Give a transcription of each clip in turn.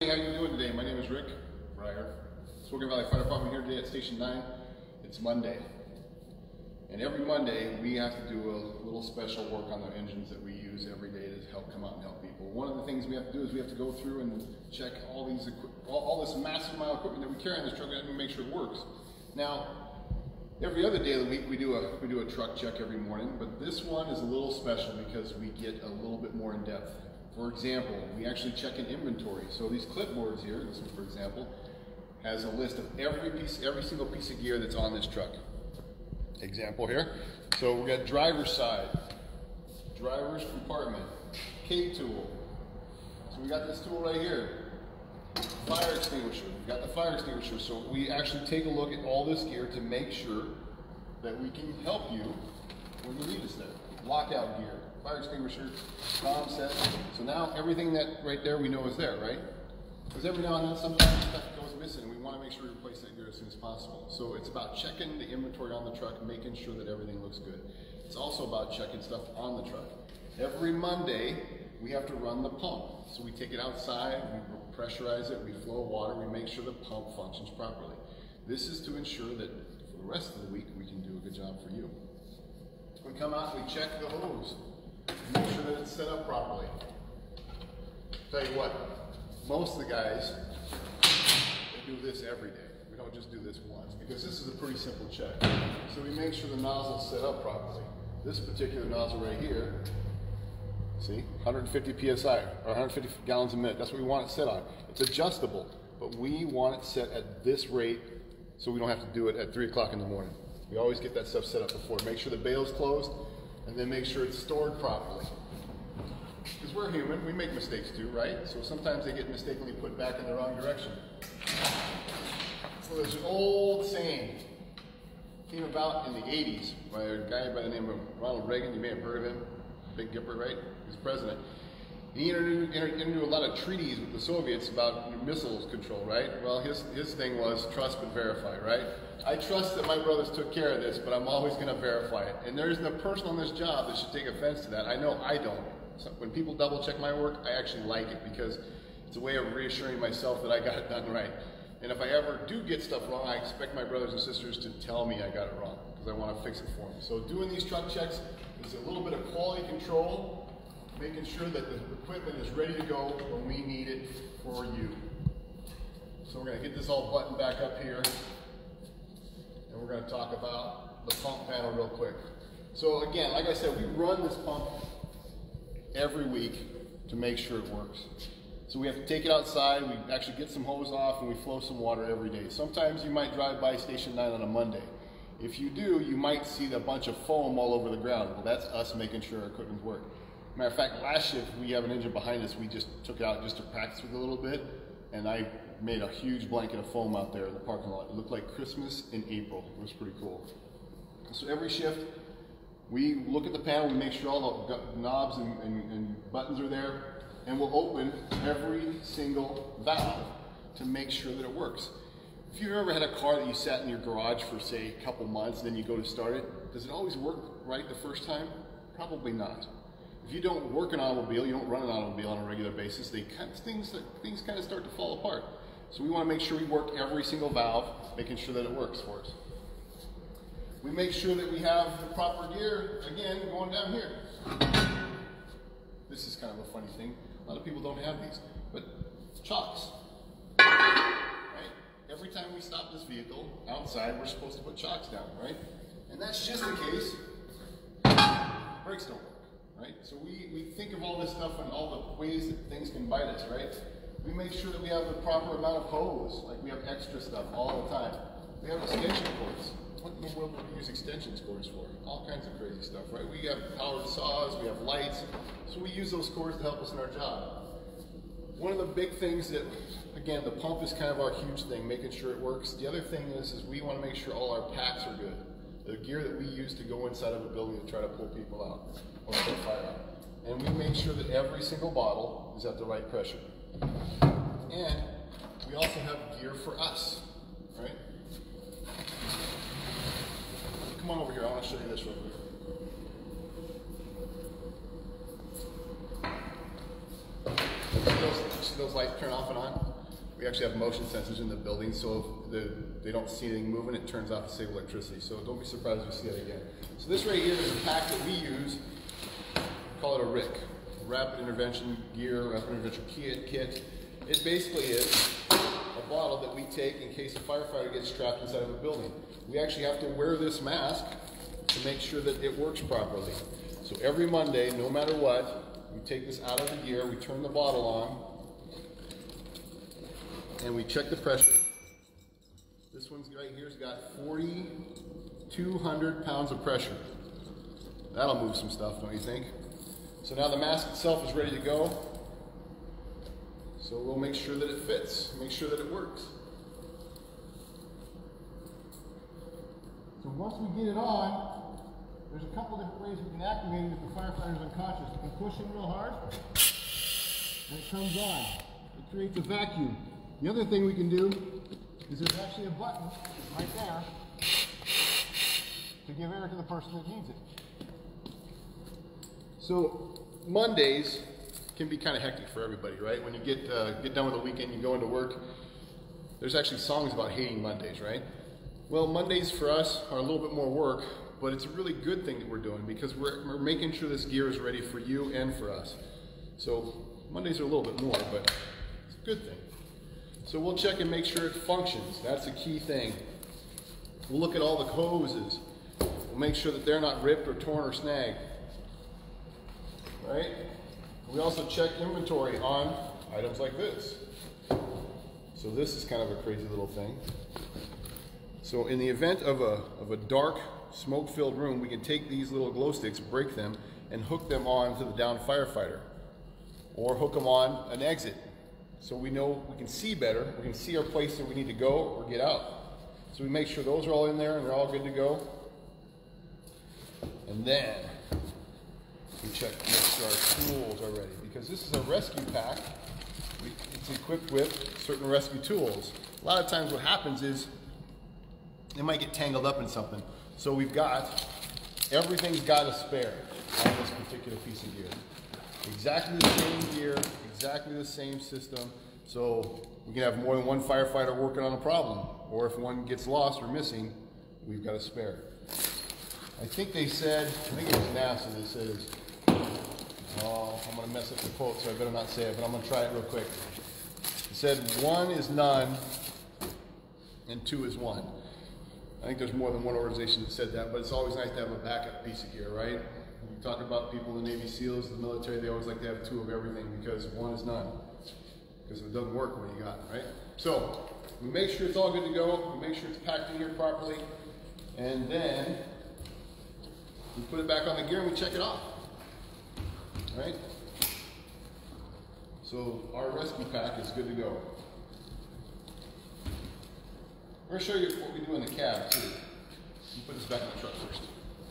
Hey, how you doing today? My name is Rick Breyer. Smoking Valley Fire Department here today at Station 9. It's Monday. And every Monday we have to do a little special work on the engines that we use every day to help come out and help people. One of the things we have to do is we have to go through and check all this massive amount of equipment that we carry on this truck and make sure it works. Now, every other day of the week we do a truck check every morning, but this one is a little special because we get a little bit more in depth. For example, we actually check an inventory. So these clipboards here, this one for example, has a list of every single piece of gear that's on this truck. Example here. So we got driver's side, driver's compartment, K tool. So we got this tool right here. Fire extinguisher. We got the fire extinguisher. So we actually take a look at all this gear to make sure that we can help you when you need us there. Lockout gear, fire extinguisher, bomb set. So now everything that right there we know is there, right? Because every now and then sometimes stuff goes missing and we want to make sure we replace that gear as soon as possible. So it's about checking the inventory on the truck, making sure that everything looks good. It's also about checking stuff on the truck. Every Monday we have to run the pump. So we take it outside, we pressurize it, we flow water, we make sure the pump functions properly. This is to ensure that for the rest of the week we can do a good job for you. We come out and we check the hose, make sure that it's set up properly. Tell you what, most of the guys, they do this every day. We don't just do this once because this is a pretty simple check. So we make sure the nozzle's set up properly. This particular nozzle right here, see, 150 PSI, or 150 gallons a minute. That's what we want it set on. It's adjustable, but we want it set at this rate so we don't have to do it at 3 o'clock in the morning. We always get that stuff set up before. Make sure the bail's closed, and then make sure it's stored properly. Because we're human, we make mistakes too, right? So sometimes they get mistakenly put back in the wrong direction. So there's an old saying, came about in the 80s by a guy by the name of Ronald Reagan. You may have heard of him. Big Gipper, right? He was president. He entered into a lot of treaties with the Soviets about missiles control, right? Well, his thing was trust but verify, right? I trust that my brothers took care of this, but I'm always going to verify it. And there isn't a person on this job that should take offense to that. I know I don't. So when people double check my work, I actually like it because it's a way of reassuring myself that I got it done right. And if I ever do get stuff wrong, I expect my brothers and sisters to tell me I got it wrong because I want to fix it for them. So doing these truck checks is a little bit of quality control, making sure that the equipment is ready to go when we need it for you. So we're going to get this all buttoned back up here, and we're going to talk about the pump panel real quick. So again, like I said, we run this pump every week to make sure it works. So we have to take it outside, we actually get some hose off, and we flow some water every day. Sometimes you might drive by Station 9 on a Monday. If you do, you might see a bunch of foam all over the ground. Well, that's us making sure our equipment works. Matter of fact, last shift we have an engine behind us. We just took it out just to practice with it a little bit, and I made a huge blanket of foam out there in the parking lot. It looked like Christmas in April. It was pretty cool. So every shift, we look at the panel, we make sure all the knobs and buttons are there, and we'll open every single valve to make sure that it works. If you've ever had a car that you sat in your garage for, say, a couple months, and then you go to start it, does it always work right the first time? Probably not. If you don't work an automobile, you don't run an automobile on a regular basis, things kind of start to fall apart. So we want to make sure we work every single valve, making sure that it works for us. We make sure that we have the proper gear, again, going down here. This is kind of a funny thing. A lot of people don't have these, but chocks. Right? Every time we stop this vehicle outside, we're supposed to put chocks down, right? And that's just in case brakes don't work. Right? So we think of all this stuff and all the ways that things can bite us, right? We make sure that we have the proper amount of hose, like we have extra stuff all the time. We have extension cords. What in the world do we use extension cords for? All kinds of crazy stuff, right? We have powered saws, we have lights, so we use those cords to help us in our job. One of the big things that, again, the pump is kind of our huge thing, making sure it works. The other thing is we want to make sure all our packs are good. The gear that we use to go inside of a building to try to pull people out or put fire out. And we make sure that every single bottle is at the right pressure. And we also have gear for us, right? Come on over here, I want to show you this real quick. See those lights turn off and on? We actually have motion sensors in the building, so if they don't see anything moving, it turns off to save electricity. So don't be surprised if you see it again. So this right here is a pack that we use. We call it a RIC, Rapid Intervention Gear, Rapid Intervention Kit. It basically is a bottle that we take in case a firefighter gets trapped inside of a building. We actually have to wear this mask to make sure that it works properly. So every Monday, no matter what, we take this out of the gear, we turn the bottle on, and we check the pressure. This one's right here's got 4,200 pounds of pressure. That'll move some stuff, don't you think? So now the mask itself is ready to go. So we'll make sure that it fits, make sure that it works. So once we get it on, there's a couple different ways we can activate it if the firefighter's unconscious. You can push in real hard, and it comes on. It creates a vacuum. The other thing we can do is there's actually a button right there to give air to the person that needs it. So Mondays can be kind of hectic for everybody, right? When you get done with the weekend, you go into work, there's actually songs about hating Mondays, right? Well, Mondays for us are a little bit more work, but it's a really good thing that we're doing because we're making sure this gear is ready for you and for us. So Mondays are a little bit more, but it's a good thing. So we'll check and make sure it functions. That's a key thing. We'll look at all the hoses. We'll make sure that they're not ripped or torn or snagged. Right? We also check inventory on items like this. So this is kind of a crazy little thing. So in the event of a dark, smoke-filled room, we can take these little glow sticks, break them, and hook them on to the downed firefighter. Or hook them on an exit. So we know we can see better, we can see our place that we need to go or get out. So we make sure those are all in there and they're all good to go. And then we check to make sure our tools are ready, because this is a rescue pack. It's equipped with certain rescue tools. A lot of times what happens is they might get tangled up in something. So everything's got a spare on this particular piece of gear. Exactly the same gear, exactly the same system. So we can have more than one firefighter working on a problem. Or if one gets lost or missing, we've got a spare. I think they said, I think it was NASA that says, oh, I'm going to mess up the quote, so I better not say it, but I'm going to try it real quick. It said 1 is none and 2 is 1. I think there's more than one organization that said that, but it's always nice to have a backup piece of gear, right? You talk about people in the Navy SEALs, the military, they always like to have 2 of everything because 1 is none. Because it doesn't work when you got it, right? So, we make sure it's all good to go, we make sure it's packed in here properly, and then we put it back on the gear and we check it off, right? So, our rescue pack is good to go. We're going to show you what we do in the cab, too. We'll put this back in the truck first.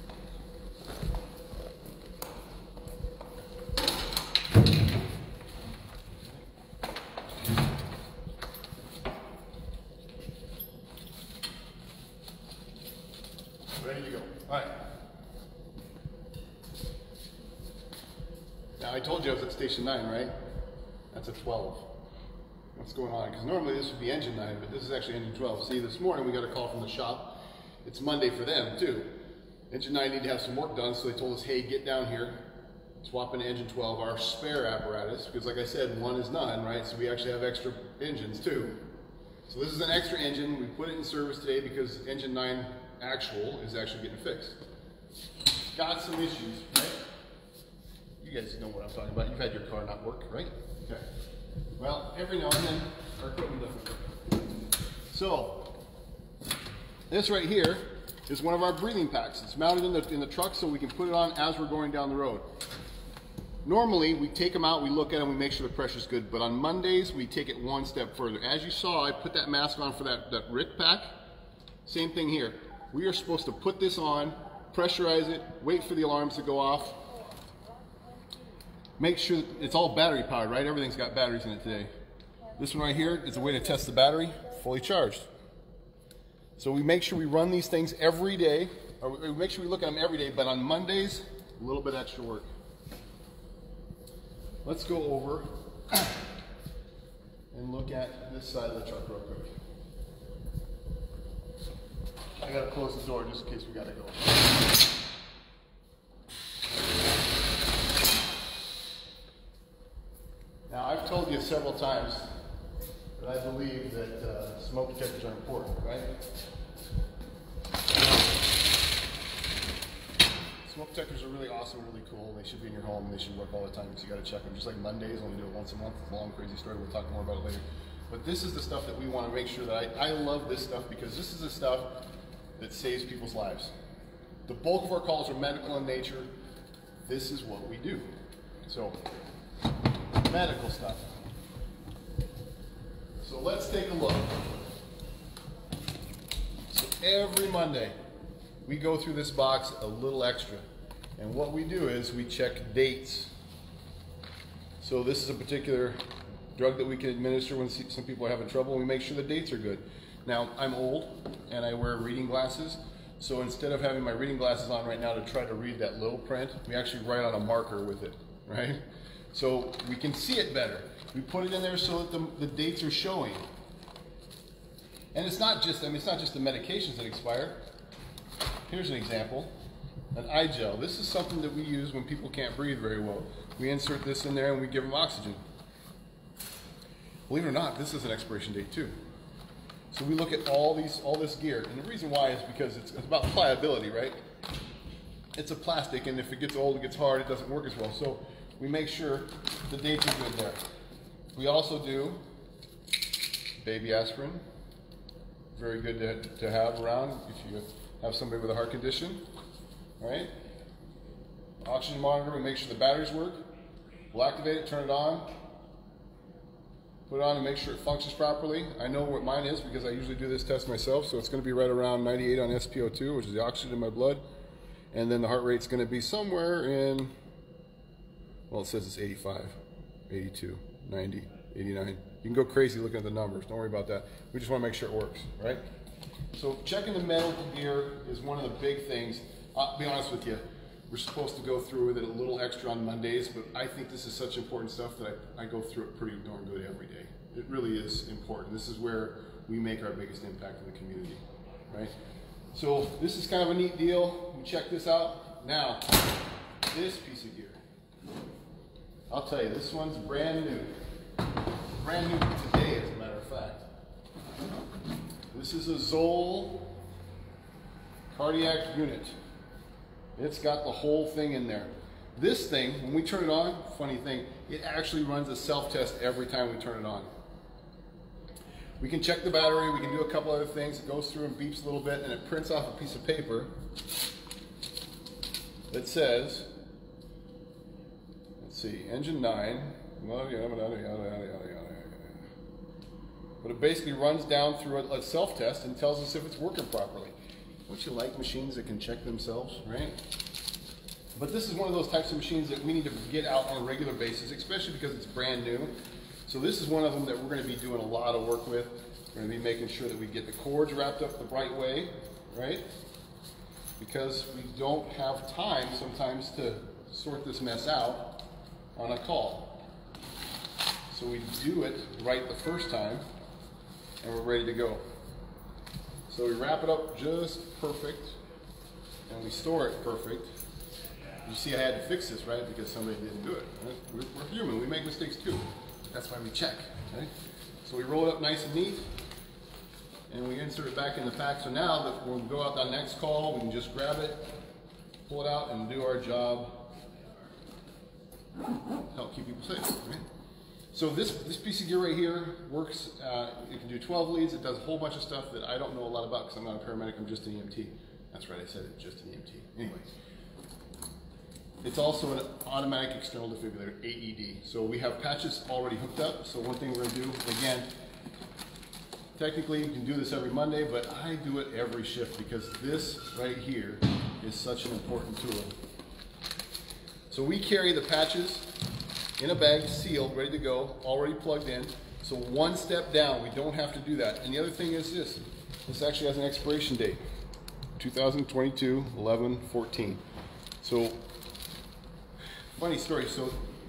Ready to go. All right. Now, I told you I was at station 9, right? That's a 12. What's going on? Because normally this would be engine 9, but this is actually engine 12. See, this morning we got a call from the shop. It's Monday for them, too. Engine 9 need to have some work done, so they told us, hey, get down here, swap into engine 12, our spare apparatus, because like I said, 1 is none, right? So we actually have extra engines, too. So this is an extra engine. We put it in service today because engine 9 actual is actually getting fixed. Got some issues, right? You guys know what I'm talking about. You've had your car not work, right? Okay. Well, every now and then, our equipment doesn't work. So, this right here is one of our breathing packs. It's mounted in the truck so we can put it on as we're going down the road. Normally, we take them out, we look at them, we make sure the pressure's good, but on Mondays, we take it one step further. As you saw, I put that mask on for that RIC pack. Same thing here. We are supposed to put this on, pressurize it, wait for the alarms to go off. Make sure it's all battery powered, right? Everything's got batteries in it today. This one right here is a way to test the battery, fully charged. So we make sure we run these things every day, or we make sure we look at them every day, but on Mondays, a little bit extra work. Let's go over and look at this side of the truck real quick. I gotta close the door just in case we gotta go. Now, I've told you several times that I believe that smoke detectors are important, right? Smoke detectors are really awesome, really cool. They should be in your home and they should work all the time because you gotta check them. Just like Mondays, only do it once a month. It's a long, crazy story. We'll talk more about it later. But this is the stuff that we want to make sure that I love this stuff because this is the stuff that saves people's lives. The bulk of our calls are medical in nature. This is what we do. So, medical stuff. So let's take a look. So every Monday, we go through this box a little extra. And what we do is we check dates. So this is a particular drug that we can administer when some people are having trouble. We make sure the dates are good. Now, I'm old and I wear reading glasses. So instead of having my reading glasses on right now to try to read that little print, we actually write on a marker with it, right? So we can see it better. We put it in there so that the dates are showing. And it's not just, it's not just the medications that expire. Here's an example, an eye gel. This is something that we use when people can't breathe very well. We insert this in there and we give them oxygen. Believe it or not, this is an expiration date too. So we look at all this gear, and the reason why is because it's about pliability, right? It's a plastic, and if it gets old, it gets hard, it doesn't work as well. So we make sure the dates are good there. We also do baby aspirin. Very good to have around if you have somebody with a heart condition, right? Oxygen monitor, we make sure the batteries work. We'll activate it, turn it on, put it on and make sure it functions properly. I know what mine is because I usually do this test myself, so it's going to be right around 98 on SpO2, which is the oxygen in my blood. And then the heart rate's going to be somewhere in, well, it says it's 85, 82, 90, 89. You can go crazy looking at the numbers. Don't worry about that. We just want to make sure it works, right? So checking the medical gear is one of the big things. I'll be honest with you. We're supposed to go through with it a little extra on Mondays, but I think this is such important stuff that I go through it pretty darn good every day. It really is important. This is where we make our biggest impact in the community, right? So this is kind of a neat deal. We check this out. Now, this piece of gear. I'll tell you, this one's brand new. Brand new today, as a matter of fact. This is a Zoll cardiac unit. It's got the whole thing in there. This thing, when we turn it on, funny thing, it actually runs a self-test every time we turn it on. We can check the battery, we can do a couple other things. It goes through and beeps a little bit, and it prints off a piece of paper that says, let's see, engine 9, but it basically runs down through a self-test and tells us if it's working properly. Don't you like machines that can check themselves, right? But this is one of those types of machines that we need to get out on a regular basis, especially because it's brand new. So this is one of them that we're going to be doing a lot of work with. We're going to be making sure that we get the cords wrapped up the right way, right? Because we don't have time sometimes to sort this mess out on a call. So we do it right the first time, and we're ready to go. So we wrap it up just perfect, and we store it perfect. You see I had to fix this, right? Because somebody didn't do it. Right? We're human, we make mistakes too. That's why we check, right? So we roll it up nice and neat, and we insert it back in the pack. So now that when we go out that next call, we can just grab it, pull it out, and do our job, help keep people safe, right? So this piece of gear right here works, it can do 12 leads, it does a whole bunch of stuff that I don't know a lot about because I'm not a paramedic, I'm just an EMT. That's right, I said it, just an EMT. Anyway, it's also an automatic external defibrillator, AED. So we have patches already hooked up, so one thing we're gonna do, again, technically you can do this every Monday, but I do it every shift because this right here is such an important tool. So we carry the patches in a bag, sealed, ready to go, already plugged in. So one step down, we don't have to do that. And the other thing is this actually has an expiration date, 2022, 11/14. So, funny story, so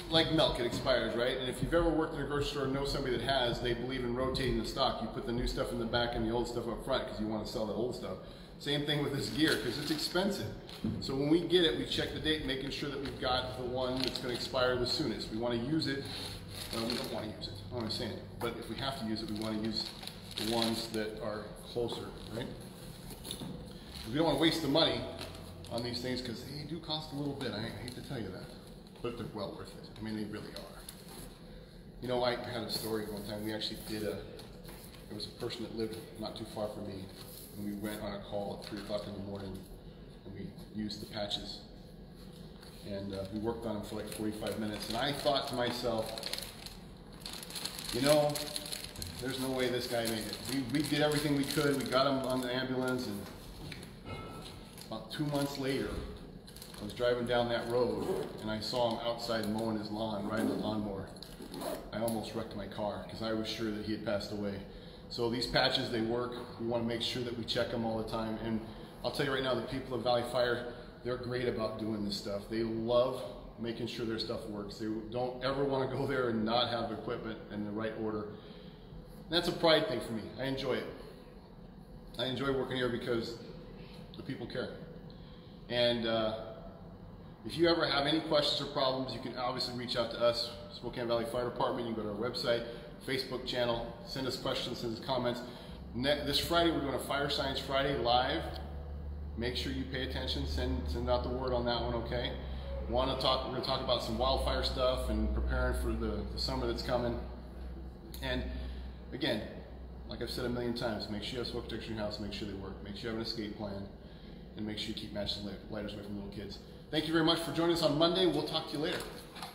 like milk, it expires, right? And if you've ever worked in a grocery store and know somebody that has, they believe in rotating the stock. You put the new stuff in the back and the old stuff up front because you want to sell the old stuff. Same thing with this gear because it's expensive. So when we get it, we check the date, making sure that we've got the one that's going to expire the soonest. We want to use it. Well, we don't want to use it. I don't understand it. But if we have to use it, we want to use the ones that are closer, right? We don't want to waste the money on these things because they do cost a little bit. I hate to tell you that. But they're well worth it. I mean, they really are. You know, I had a story one time. We actually did there was a person that lived not too far from me, and we went on a call at 3 o'clock in the morning, and we used the patches. And we worked on them for like 45 minutes. And I thought to myself, you know, there's no way this guy made it. We did everything we could. We got him on the ambulance, and about 2 months later, I was driving down that road and I saw him outside mowing his lawn, riding the lawnmower. I almost wrecked my car because I was sure that he had passed away. So these patches, they work. We want to make sure that we check them all the time. And I'll tell you right now, the people of Valley Fire, they're great about doing this stuff. They love making sure their stuff works. They don't ever want to go there and not have equipment in the right order. And that's a pride thing for me. I enjoy it. I enjoy working here because the people care. And if you ever have any questions or problems, you can obviously reach out to us, Spokane Valley Fire Department. You can go to our website, Facebook channel, send us questions, send us comments. This Friday, we're doing a Fire Science Friday live. Make sure you pay attention, send out the word on that one, okay? We're going to talk about some wildfire stuff and preparing for the summer that's coming. And again, like I've said a million times, make sure you have smoke detectors in your house, make sure they work, make sure you have an escape plan, and make sure you keep matches and lighters away from little kids. Thank you very much for joining us on Monday. We'll talk to you later.